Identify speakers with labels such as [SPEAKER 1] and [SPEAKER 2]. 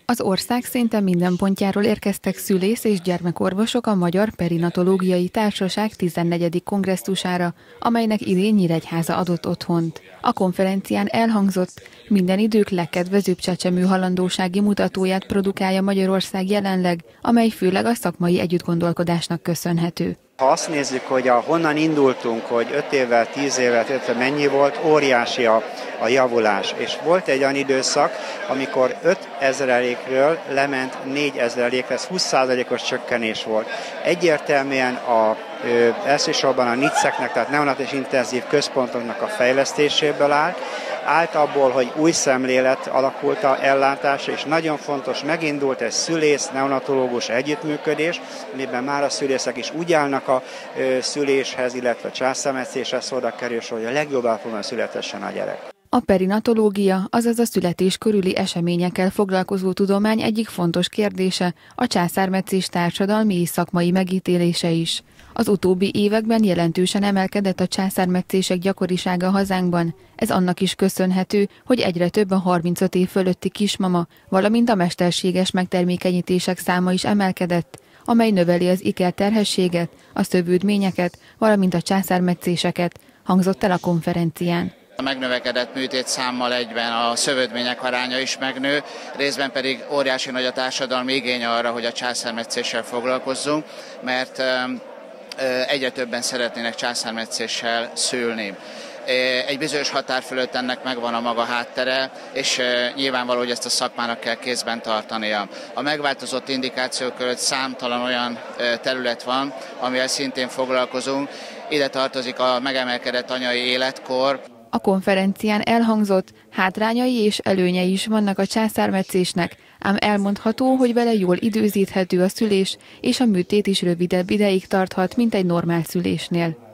[SPEAKER 1] Az ország szinte minden pontjáról érkeztek szülész- és gyermekorvosok a Magyar Perinatológiai Társaság 14. kongresszusára, amelynek idén Nyíregyháza adott otthont. A konferencián elhangzott, minden idők legkedvezőbb csecsemő-halandósági mutatóját produkálja Magyarország jelenleg, amely főleg a szakmai együttgondolkodásnak köszönhető.
[SPEAKER 2] Ha azt nézzük, hogy honnan indultunk, hogy 5 évvel, 10 évvel, mennyi volt, óriási a javulás. És volt egy olyan időszak, amikor 5000-ről lement 4000-re, ez 20%-os csökkenés volt. Egyértelműen elsősorban a NICS-eknek, tehát neonatális intenzív központoknak a fejlesztéséből állt abból, hogy új szemlélet alakult a ellátásra, és nagyon fontos, megindult egy szülész-neonatológus együttműködés, amiben már a szülészek is úgy állnak a szüléshez, illetve császármetszéshez oda kerül, hogy a legjobb állapotban születessen a gyerek.
[SPEAKER 1] A perinatológia, azaz a születés körüli eseményekkel foglalkozó tudomány egyik fontos kérdése a császármetszés társadalmi és szakmai megítélése is. Az utóbbi években jelentősen emelkedett a császármetszések gyakorisága hazánkban. Ez annak is köszönhető, hogy egyre több a 35 év fölötti kismama, valamint a mesterséges megtermékenyítések száma is emelkedett, amely növeli az ikerterhességet, a szövődményeket, valamint a császármetszéseket, hangzott el a konferencián.
[SPEAKER 3] A megnövekedett műtétszámmal egyben a szövődmények aránya is megnő, részben pedig óriási nagy a társadalmi igény arra, hogy a császármetszéssel foglalkozzunk, mert egyre többen szeretnének császármetszéssel szülni. Egy bizonyos határ fölött ennek megvan a maga háttere, és nyilvánvaló, hogy ezt a szakmának kell kézben tartania. A megváltozott indikációk között számtalan olyan terület van, amivel szintén foglalkozunk. Ide tartozik a megemelkedett anyai életkor.
[SPEAKER 1] A konferencián elhangzott, hátrányai és előnyei is vannak a császármetszésnek, ám elmondható, hogy vele jól időzíthető a szülés, és a műtét is rövidebb ideig tarthat, mint egy normál szülésnél.